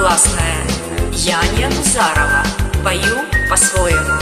классная. Я Аня Назарова, пою по-своему.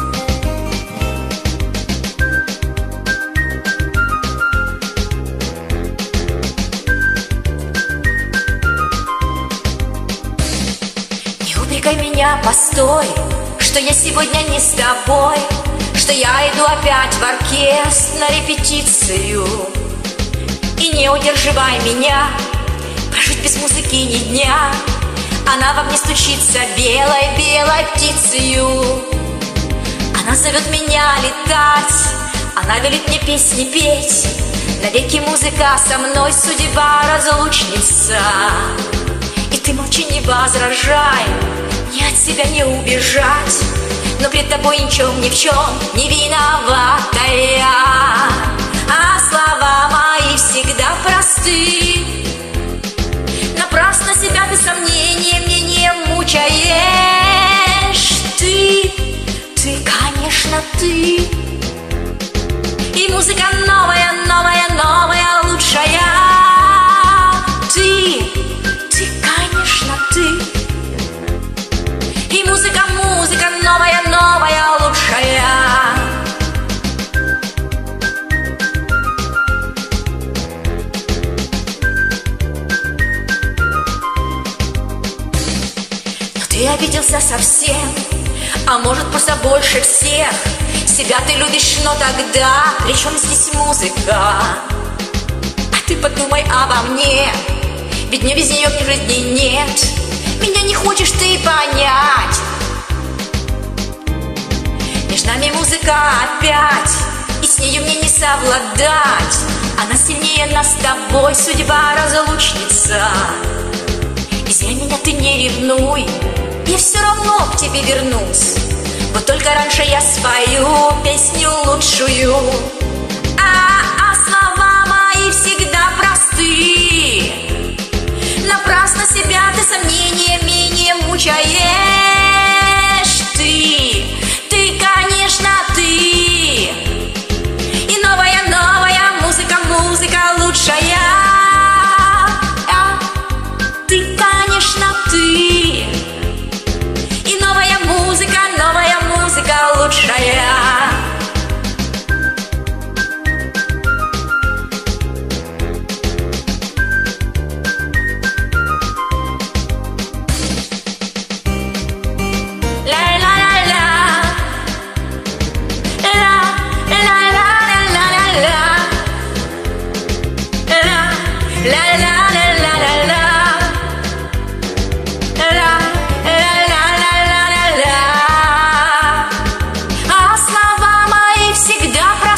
Не упрекай меня, постой, что я сегодня не с тобой, что я иду опять в оркестр на репетицию. И не удерживай меня прожить без музыки ни дня. Она во мне стучится белой-белой птицею. Она зовет меня летать, она велит мне песни петь. Навеки музыка со мной, судьба разлучница. И ты молчи, не возражай, ни от себя не убежать. Но пред тобой ни в чем не виноватая. А слова мои всегда просты. Напрасно себя ты сомнением мне не мучаешь. Ты, конечно, ты. И музыка новая, новая, новая, лучшая. Ты, конечно, ты. И музыка, музыка новая, новая, лучшая. Ты обиделся совсем, а может просто больше всех. Себя ты любишь, но тогда при чем здесь музыка? А ты подумай обо мне, ведь мне без нее в жизни нет. Меня не хочешь ты понять. Между нами музыка опять, и с нею мне не совладать. Она сильнее нас с тобой, судьба разлучница. Извини меня, ты не ревнуй, я все равно к тебе вернусь. Вот только раньше я свою песню лучшую. А слова мои всегда просты. Напрасно себя ты сомнениями не мучаешь. Ты, конечно, ты. И новая, новая музыка, музыка лучшая. Ты, конечно, ты. И новая музыка лучшая.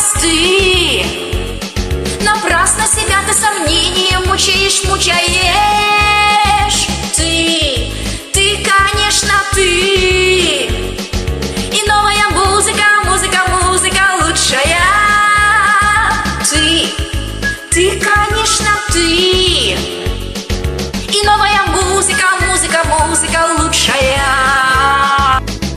Напрасно себя ты сомнением мучаешь.